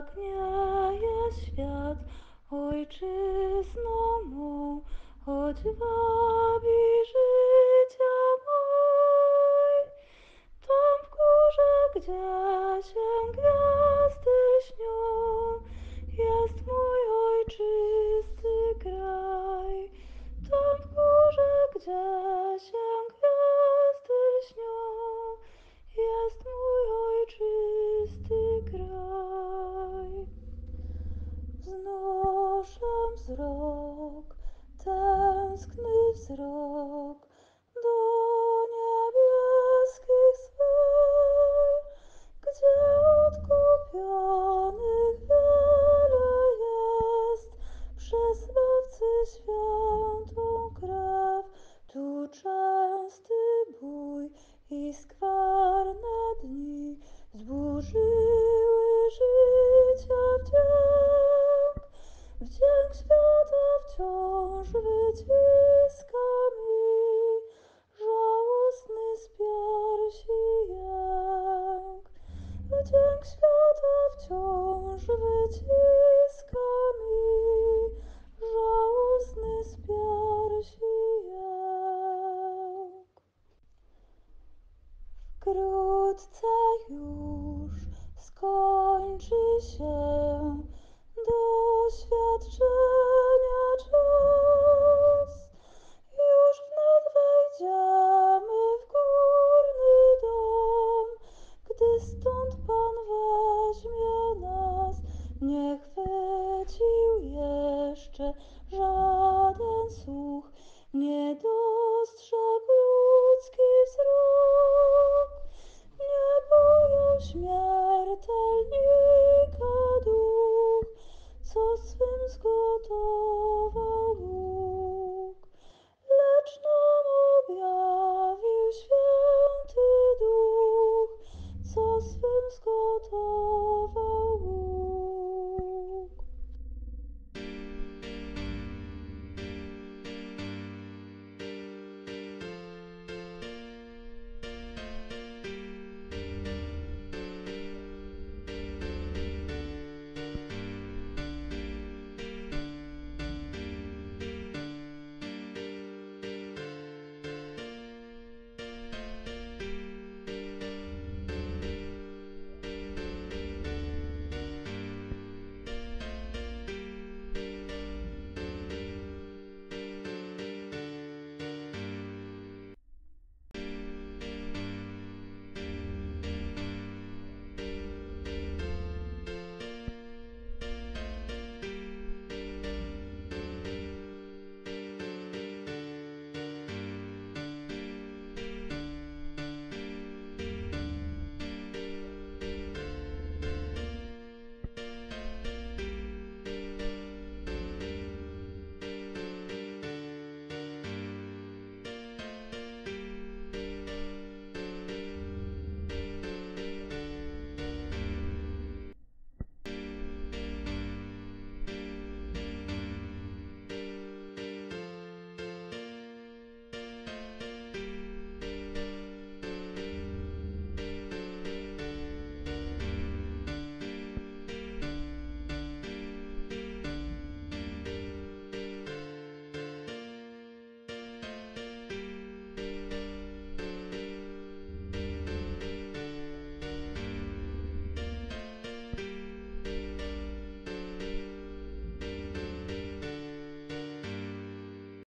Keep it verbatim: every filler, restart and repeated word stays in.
pragnieje świat ojczyzną mą, choć wabi życia moj. Tam w górze, gdzie się gwiazdy śnią, jest mój ojczysty kraj. Tam w górze, gdzie się gwiazdy śnią, jest mój ojczysty kraj. Wznoszę wzrok, tęskny wzrok do niebieskich sfer, gdzie odkupionych wiele jest przez zbawcy świętą krew. Tu częsty bój i skwarne dni zburzyły życia wdzięk. Wdzięk świata wciąż wyciska mi żałosny z piersi jęk. Wdzięk świata wciąż wyciska mi żałosny z piersi jęk. Wkrótce